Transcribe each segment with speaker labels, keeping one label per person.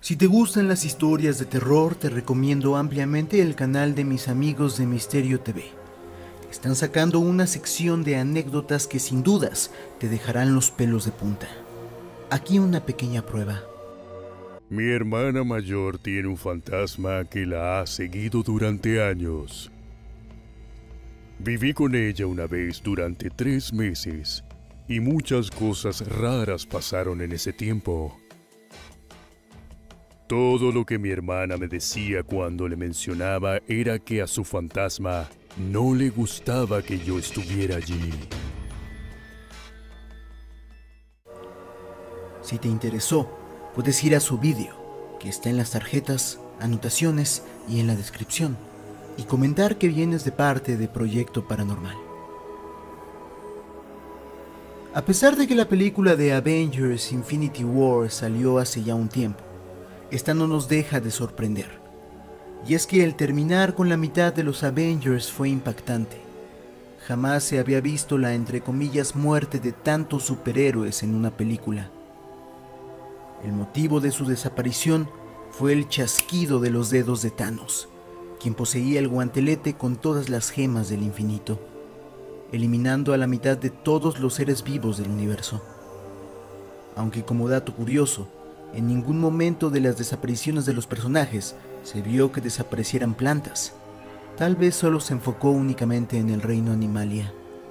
Speaker 1: Si te gustan las historias de terror, te recomiendo ampliamente el canal de mis amigos de Misterio TV. Están sacando una sección de anécdotas que sin dudas te dejarán los pelos de punta. Aquí una pequeña prueba.
Speaker 2: Mi hermana mayor tiene un fantasma que la ha seguido durante años. Viví con ella una vez durante 3 meses y muchas cosas raras pasaron en ese tiempo. Todo lo que mi hermana me decía cuando le mencionaba era que a su fantasma no le gustaba que yo estuviera allí.
Speaker 1: Si te interesó, puedes ir a su vídeo, que está en las tarjetas, anotaciones y en la descripción, y comentar que vienes de parte de Proyecto Paranormal. A pesar de que la película de Avengers Infinity War salió hace ya un tiempo, esta no nos deja de sorprender. Y es que el terminar con la mitad de los Avengers fue impactante. Jamás se había visto la entre comillas muerte de tantos superhéroes en una película. El motivo de su desaparición fue el chasquido de los dedos de Thanos, quien poseía el guantelete con todas las gemas del infinito, eliminando a la mitad de todos los seres vivos del universo. Aunque como dato curioso, en ningún momento de las desapariciones de los personajes se vio que desaparecieran plantas. Tal vez solo se enfocó únicamente en el reino Animalia.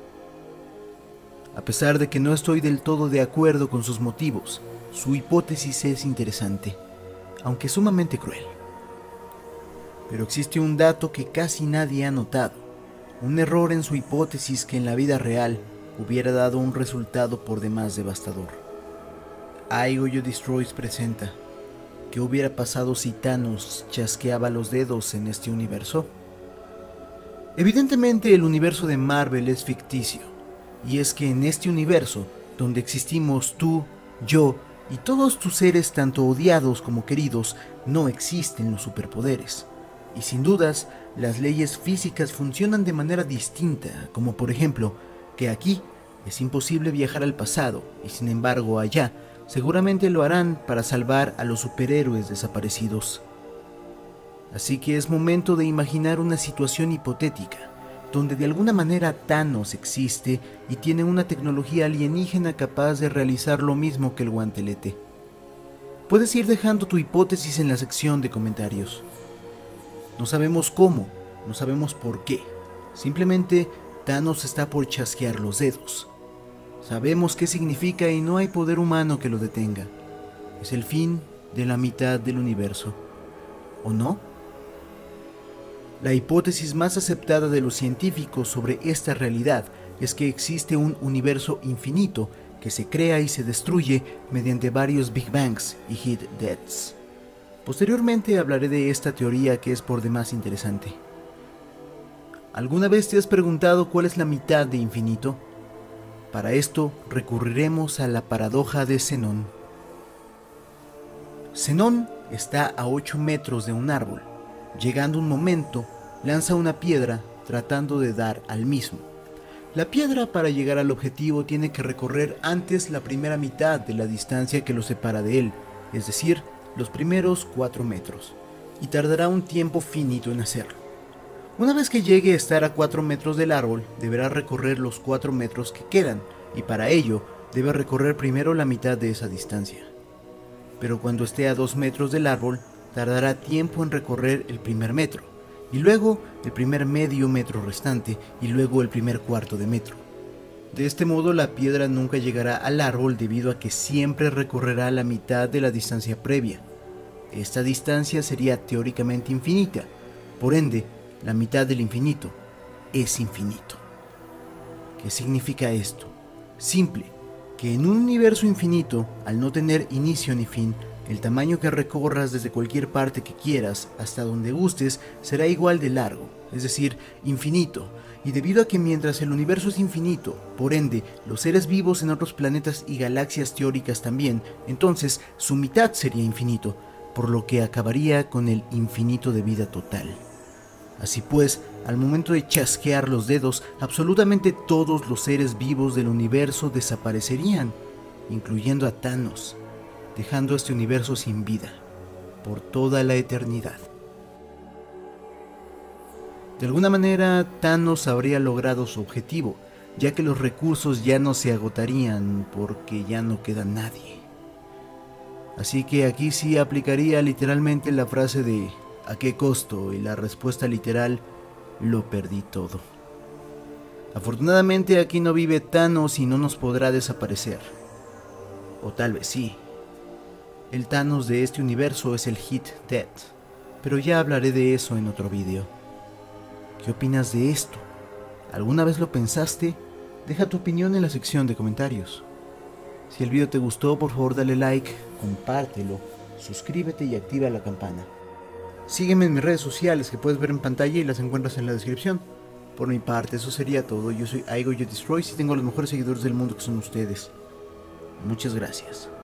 Speaker 1: A pesar de que no estoy del todo de acuerdo con sus motivos, su hipótesis es interesante, aunque sumamente cruel. Pero existe un dato que casi nadie ha notado, un error en su hipótesis que en la vida real hubiera dado un resultado por demás devastador. Aigoyo Destroys presenta: ¿qué hubiera pasado si Thanos chasqueaba los dedos en este universo? Evidentemente el universo de Marvel es ficticio, y es que en este universo, donde existimos tú, yo y todos tus seres tanto odiados como queridos, no existen los superpoderes. Y sin dudas, las leyes físicas funcionan de manera distinta, como por ejemplo, que aquí es imposible viajar al pasado, y sin embargo allá, seguramente lo harán para salvar a los superhéroes desaparecidos. Así que es momento de imaginar una situación hipotética, donde de alguna manera Thanos existe y tiene una tecnología alienígena capaz de realizar lo mismo que el guantelete. Puedes ir dejando tu hipótesis en la sección de comentarios. No sabemos cómo, no sabemos por qué. Simplemente Thanos está por chasquear los dedos. Sabemos qué significa y no hay poder humano que lo detenga. Es el fin de la mitad del universo. ¿O no? La hipótesis más aceptada de los científicos sobre esta realidad es que existe un universo infinito que se crea y se destruye mediante varios Big Bangs y Heat Deaths. Posteriormente hablaré de esta teoría que es por demás interesante. ¿Alguna vez te has preguntado cuál es la mitad de infinito? Para esto recurriremos a la paradoja de Zenón. Zenón está a 8 metros de un árbol. Llegando un momento, lanza una piedra tratando de dar al mismo. La piedra, para llegar al objetivo, tiene que recorrer antes la primera mitad de la distancia que lo separa de él, es decir, los primeros 4 metros, y tardará un tiempo finito en hacerlo. Una vez que llegue a estar a 4 metros del árbol, deberá recorrer los 4 metros que quedan, y para ello debe recorrer primero la mitad de esa distancia. Pero cuando esté a 2 metros del árbol, tardará tiempo en recorrer el primer metro, y luego el primer medio metro restante, y luego el primer cuarto de metro. De este modo la piedra nunca llegará al árbol debido a que siempre recorrerá la mitad de la distancia previa. Esta distancia sería teóricamente infinita, por ende, la mitad del infinito es infinito. ¿Qué significa esto? Simple, que en un universo infinito, al no tener inicio ni fin, el tamaño que recorras desde cualquier parte que quieras hasta donde gustes será igual de largo, es decir, infinito, y debido a que mientras el universo es infinito, por ende, los seres vivos en otros planetas y galaxias teóricas también, entonces su mitad sería infinito, por lo que acabaría con el infinito de vida total. Así pues, al momento de chasquear los dedos, absolutamente todos los seres vivos del universo desaparecerían, incluyendo a Thanos, dejando este universo sin vida. por toda la eternidad. De alguna manera, Thanos habría logrado su objetivo, ya que los recursos ya no se agotarían porque ya no queda nadie. Así que aquí sí aplicaría literalmente la frase de ¿a qué costo? Y la respuesta literal, lo perdí todo. Afortunadamente aquí no vive Thanos y no nos podrá desaparecer. O tal vez sí. El Thanos de este universo es el Hit Dead, pero ya hablaré de eso en otro vídeo. ¿Qué opinas de esto? ¿Alguna vez lo pensaste? Deja tu opinión en la sección de comentarios. Si el video te gustó, por favor dale like, compártelo, suscríbete y activa la campana. Sígueme en mis redes sociales que puedes ver en pantalla y las encuentras en la descripción. Por mi parte, eso sería todo. Yo soy Aigo Yo Destroy y tengo los mejores seguidores del mundo que son ustedes. Muchas gracias.